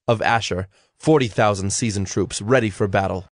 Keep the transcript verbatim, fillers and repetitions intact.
of Asher, forty thousand seasoned troops ready for battle.